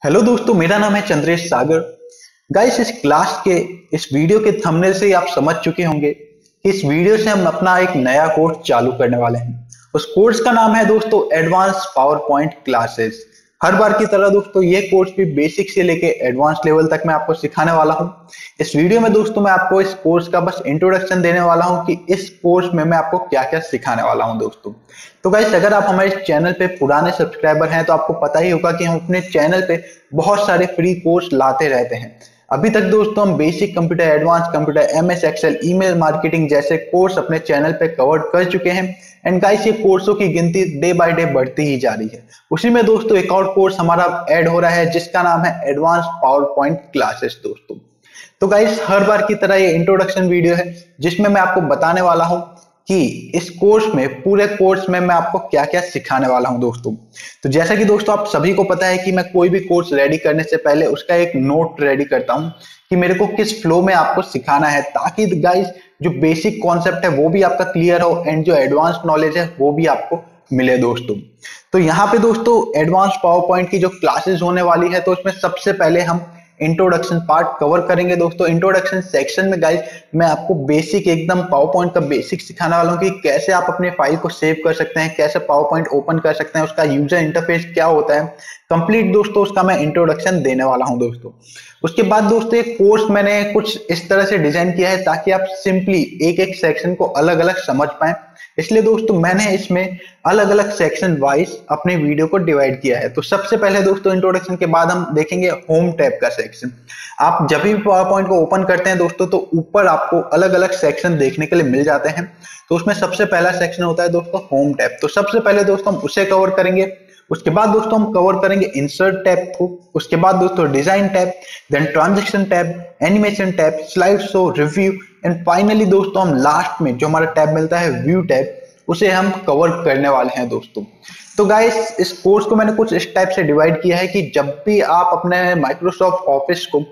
Hello दोस्तों, मेरा नाम है चंद्रेश सागर। गाइस, इस क्लास के इस वीडियो के थंबनेल से ही आप समझ चुके होंगे कि इस वीडियो से हम अपना एक नया कोर्स चालू करने वाले हैं। उस कोर्स का नाम है दोस्तों एडवांस पावर पॉइंट क्लासेस। हर बार की तरह दोस्तों ये कोर्स भी बेसिक से लेके एडवांस लेवल तक मैं आपको सिखाने वाला हूँ। इस वीडियो में दोस्तों मैं आपको इस कोर्स का बस इंट्रोडक्शन देने वाला हूँ कि इस कोर्स में मैं आपको क्या क्या सिखाने वाला हूँ दोस्तों। तो गाइस, अगर आप हमारे चैनल पे पुराने सब्सक्राइबर हैं तो आपको पता ही होगा कि हम अपने चैनल पे बहुत सारे फ्री कोर्स लाते रहते हैं। अभी तक दोस्तों हम basic computer, advance computer, MS Excel, email marketing जैसे कोर्स अपने चैनल पे कवर कर चुके हैं। एंड गाइस, ये कोर्सों की गिनती डे बाय डे बढ़ती ही जा रही है। उसी में दोस्तों एक और कोर्स हमारा ऐड हो रहा है जिसका नाम है एडवांस पावर पॉइंट क्लासेस दोस्तों। तो गाइस, हर बार की तरह ये इंट्रोडक्शन वीडियो है जिसमें मैं आपको बताने वाला हूं कि इस कोर्स में, पूरे कोर्स में मैं आपको क्या क्या सिखाने वाला हूं दोस्तों। तो जैसा कि दोस्तों आप सभी को पता है कि मैं कोई भी कोर्स रेडी करने से पहले उसका एक नोट रेडी करता हूं कि मेरे को किस फ्लो में आपको सिखाना है, ताकि गाइस जो बेसिक कॉन्सेप्ट है वो भी आपका क्लियर हो एंड जो एडवांस नॉलेज है वो भी आपको मिले दोस्तों। तो यहाँ पे दोस्तों एडवांस पावर पॉइंट की जो क्लासेस होने वाली है तो उसमें सबसे पहले हम इंट्रोडक्शन पार्ट कवर करेंगे दोस्तों। इंट्रोडक्शन सेक्शन में गाइस मैं आपको बेसिक, एकदम पावर पॉइंट का बेसिक सिखाने वाला हूँ कि कैसे आप अपने फाइल को सेव कर सकते हैं, कैसे पावर पॉइंट ओपन कर सकते हैं, उसका यूजर इंटरफेस क्या होता है, कंप्लीट दोस्तों उसका मैं इंट्रोडक्शन देने वाला हूं दोस्तों। उसके बाद दोस्तों एक कोर्स मैंने कुछ इस तरह से डिजाइन किया है ताकि आप सिंपली एक एक सेक्शन को अलग अलग समझ पाए। इसलिए दोस्तों मैंने इसमें अलग अलग सेक्शन वाइज अपने वीडियो को डिवाइड किया है। तो सबसे पहले दोस्तों इंट्रोडक्शन के बाद हम देखेंगे होम टैब का सेक्शन। आप जब भी पावर पॉइंट को ओपन करते हैं दोस्तों तो ऊपर आपको अलग अलग सेक्शन देखने के लिए मिल जाते हैं। तो उसमें सबसे पहला सेक्शन होता है दोस्तों होम टैब। तो सबसे पहले दोस्तों हम उसे कवर करेंगे। उसके बाद दोस्तों हम कवर करेंगे इंसर्ट टैब को। उसके बाद दोस्तों design tab, then transaction tab, animation tab, slide show, review and finally दोस्तों हम लास्ट में जो हमारा टैब मिलता है व्यू टैब, उसे हम कवर करने वाले हैं दोस्तों। तो गाइस, इस कोर्स को मैंने कुछ इस टाइप से डिवाइड किया है कि जब भी आप अपने माइक्रोसॉफ्ट ऑफिस को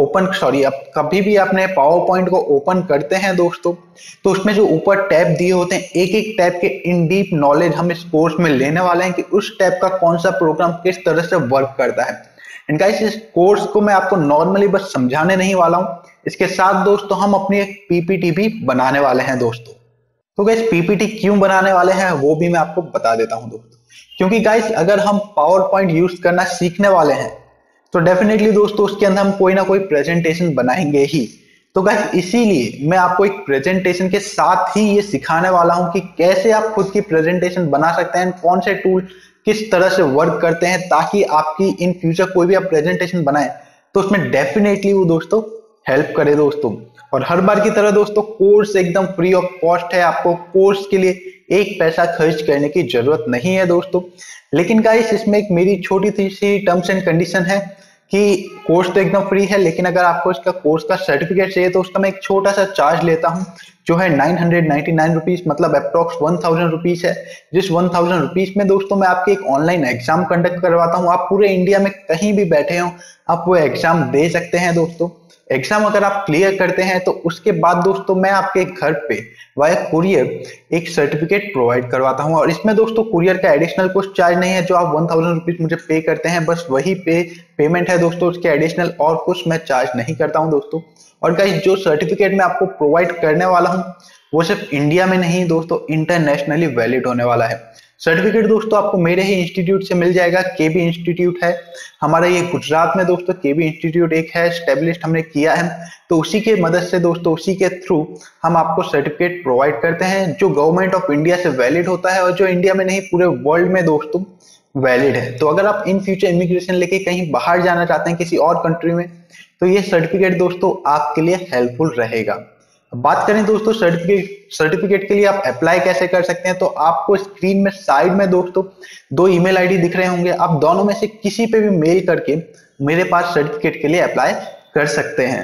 आप कभी भी अपने पावर पॉइंट को ओपन करते हैं दोस्तों तो उसमें जो ऊपर टैब दिए होते हैं, एक एक टैब के इन डीप नॉलेज हम इस कोर्स में लेने वाले हैं कि उस टैब का कौन सा प्रोग्राम किस तरह से वर्क करता है। एंड गाइस, इस कोर्स को मैं आपको नॉर्मली बस समझाने नहीं वाला हूं, इसके साथ दोस्तों हम अपनी एक पीपीटी भी बनाने वाले हैं दोस्तों। तो गाइस, पीपीटी क्यों बनाने वाले हैं वो भी मैं आपको बता देता हूं दोस्तों। क्योंकि गाइस अगर हम पावर पॉइंट यूज करना सीखने वाले हैं तो डेफिनेटली दोस्तों उसके अंदर हम कोई ना कोई प्रेजेंटेशन बनाएंगे ही। तो गाइस इसीलिए मैं आपको एक प्रेजेंटेशन के साथ ही ये सिखाने वाला हूं कि कैसे आप खुद की प्रेजेंटेशन बना सकते हैं, कौन से टूल किस तरह से वर्क करते हैं, ताकि आपकी इन फ्यूचर कोई भी आप प्रेजेंटेशन बनाए तो उसमें डेफिनेटली वो दोस्तों हेल्प करे दोस्तों। और हर बार की तरह दोस्तों कोर्स एकदम फ्री ऑफ कॉस्ट है, आपको कोर्स के लिए एक पैसा खर्च करने की जरूरत नहीं है दोस्तों। लेकिन गाइस इसमें एक मेरी छोटी सी टर्म्स एंड कंडीशन है कि कोर्स तो एकदम फ्री है, लेकिन अगर आपको इसका कोर्स का सर्टिफिकेट चाहिए तो उसका मैं एक छोटा सा चार्ज लेता हूं जो है 999 रुपीज, मतलब अप्रोक्स 1000 रुपीज है। जिस 1000 रुपीज में दोस्तों मैं आपके एक ऑनलाइन एग्जाम कंडक्ट करवाता हूं। आप पूरे इंडिया में कहीं भी बैठे हो आप वो एग्जाम दे सकते हैं दोस्तों। एग्जाम अगर आप क्लियर करते हैं तो उसके बाद दोस्तों मैं आपके घर पे वाया कुरियर एक सर्टिफिकेट प्रोवाइड करवाता हूं। और इसमें दोस्तों कुरियर का एडिशनल कुछ चार्ज नहीं है। जो आप 1000 रुपीज मुझे पे करते हैं बस वही पेमेंट है दोस्तों, उसके एडिशनल और कुछ मैं चार्ज नहीं करता हूं दोस्तों। और गाइस, जो सर्टिफिकेट मैं आपको प्रोवाइड करने वाला हूं वो सिर्फ इंडिया में नहीं दोस्तों, इंटरनेशनली वैलिड होने वाला है। सर्टिफिकेट दोस्तों आपको मेरे ही इंस्टीट्यूट से मिल जाएगा। केबी इंस्टीट्यूट है हमारा, ये गुजरात में दोस्तों केबी इंस्टीट्यूट एक है, स्टेब्लिश्ड हमने किया है। तो उसी के मदद से दोस्तों, उसी के थ्रू हम आपको सर्टिफिकेट प्रोवाइड करते हैं जो गवर्नमेंट ऑफ इंडिया से वैलिड होता है और जो इंडिया में नहीं पूरे वर्ल्ड में दोस्तों वैलिड है। तो अगर आप इन फ्यूचर इमिग्रेशन लेके कहीं बाहर जाना चाहते हैं किसी और कंट्री में तो ये सर्टिफिकेट दोस्तों आपके लिए हेल्पफुल रहेगा। बात करें दोस्तों सर्टिफिकेट के लिए आप अप्लाई कैसे कर सकते हैं, तो आपको स्क्रीन में साइड में दोस्तों दो ईमेल आईडी दिख रहे होंगे। आप दोनों में से किसी पे भी मेल करके मेरे पास सर्टिफिकेट के लिए अप्लाई कर सकते हैं।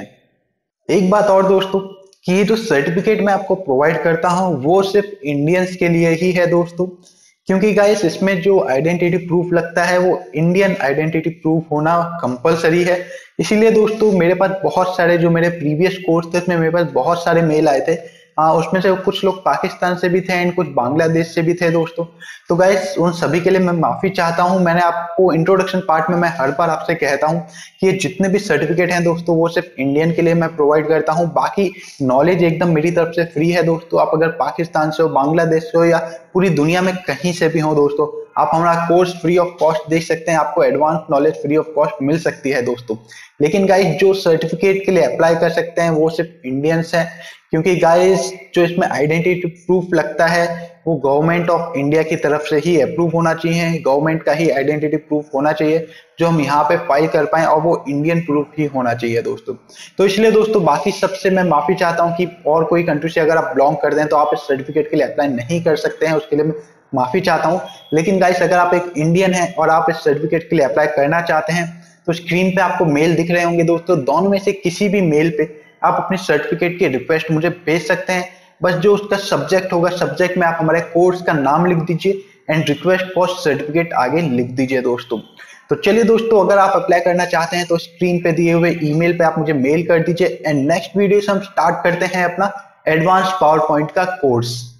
एक बात और दोस्तों कि ये जो सर्टिफिकेट मैं आपको प्रोवाइड करता हूं वो सिर्फ इंडियंस के लिए ही है दोस्तों। क्योंकि गाइस इसमें जो आइडेंटिटी प्रूफ लगता है वो इंडियन आइडेंटिटी प्रूफ होना कंपलसरी है। इसीलिए दोस्तों मेरे पास बहुत सारे जो मेरे प्रीवियस कोर्स थे उसमें मेरे पास बहुत सारे मेल आए थे उसमें से कुछ लोग पाकिस्तान से भी थे एंड कुछ बांग्लादेश से भी थे दोस्तों। तो गाइस उन सभी के लिए मैं माफी चाहता हूं। मैंने आपको इंट्रोडक्शन पार्ट में मैं हर बार आपसे कहता हूं कि ये जितने भी सर्टिफिकेट हैं दोस्तों वो सिर्फ इंडियन के लिए मैं प्रोवाइड करता हूं, बाकी नॉलेज एकदम मेरी तरफ से फ्री है दोस्तों। आप अगर पाकिस्तान से हो, बांग्लादेश से हो या पूरी दुनिया में कहीं से भी हो दोस्तों, आप हमारा कोर्स फ्री ऑफ कॉस्ट देख सकते हैं, आपको advance knowledge free of cost मिल सकती है दोस्तों। लेकिन गाइस जो सर्टिफिकेट के लिए अप्लाई कर सकते हैं वो सिर्फ इंडियंस हैं, क्योंकि गाइस जो इसमें आइडेंटिटी प्रूफ लगता है वो गवर्नमेंट ऑफ इंडिया की तरफ से ही अप्रूव होना चाहिए, गवर्नमेंट का ही आइडेंटिटी प्रूफ होना चाहिए जो हम यहाँ पे फाइल कर पाए, और वो इंडियन प्रूफ ही होना चाहिए दोस्तों। तो इसलिए दोस्तों बाकी सबसे मैं माफी चाहता हूँ कि और कोई कंट्री से अगर आप बिलोंग करते हैं तो आप इस सर्टिफिकेट के लिए अप्लाई नहीं कर सकते हैं, उसके लिए मैं माफी चाहता हूँ। लेकिन गाइस अगर आप एक इंडियन हैं और आप इस सर्टिफिकेट के लिए अप्लाई करना चाहते हैं तो स्क्रीन पे आपको मेल दिख रहे होंगे दोस्तों, दोनों में से किसी भी मेल पे आप अपने सर्टिफिकेट की रिक्वेस्ट मुझे भेज सकते हैं। बस जो उसका सब्जेक्ट होगा, सब्जेक्ट में आप हमारे कोर्स का नाम लिख दीजिए एंड रिक्वेस्ट फॉर सर्टिफिकेट आगे लिख दीजिए दोस्तों। तो चलिए दोस्तों, अगर आप अप्लाई करना चाहते हैं तो स्क्रीन पे दिए हुए ईमेल पे आप मुझे मेल कर दीजिए एंड नेक्स्ट वीडियो से हम स्टार्ट करते हैं अपना एडवांस पावर पॉइंट का कोर्स।